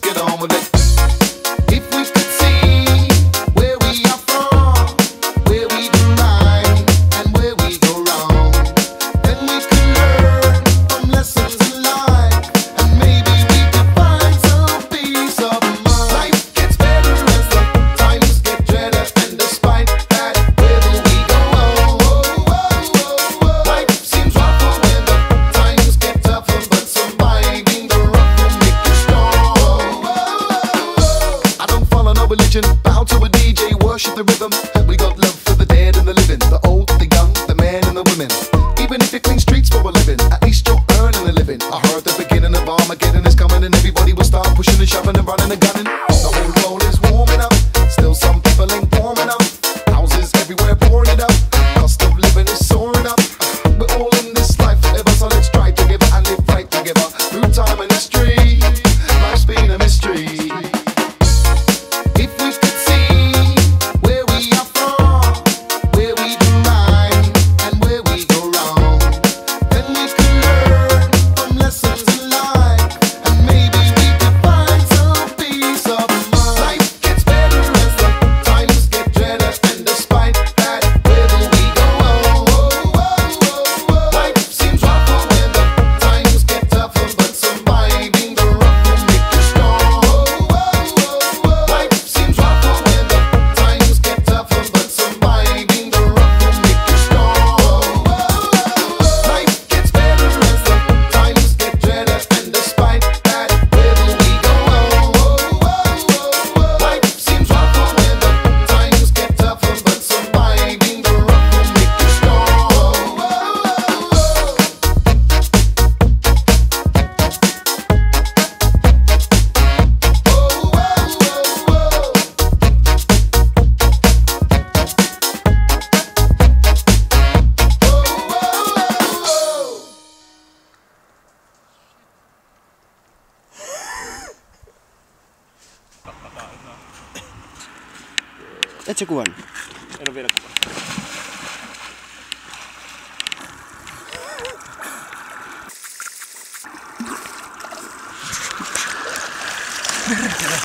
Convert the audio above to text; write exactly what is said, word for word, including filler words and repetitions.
get on with it. If we could see where we are from, where we do right and where we go wrong, then we could learn from lessons in life, and maybe we could find some peace of mind. Life gets better as the times get dreader, and despite that, where do we go? Oh, oh, oh, oh. Life seems rougher when the times get tougher, but surviving the rough will make you strong. Oh, oh, oh. I don't follow no religion, bow to a D J, worship the rhythm. We got love for the dead and the living, the old, the young, the man and the women. Even if you clean streets for a living, at least you're earning a living. I heard the beginning of Armageddon is coming, and everybody will start pushing and shoving and running and gunning. The whole world is warming up, still some people ain't warm enough. Houses everywhere pouring it up, cost of living is soaring up. We're all in this life forever, so let's try together and live right together. Through time and history, life's been a mystery. If we could see where we are from, where we do right and where we go wrong, then we could learn from lessons in life, and maybe we could find some peace of mind. Life gets better as the times get dreader, and despite that, where do we go? Oh, oh, oh, oh, oh. Life seems rougher when the times get tougher, but surviving the rough will make you strong. Oh, oh, oh, oh. Life seems rougher when the times get tougher, but surviving the rough will make you strong. Oh, oh, oh. Life gets better as the times get dreader, and despite that, where do we go? Oh, oh, oh, oh. Life seems rougher when the times get tougher, but surviving the rough will make you strong. Oh, oh, Et sä kuvannut? En ole vielä kuvannut.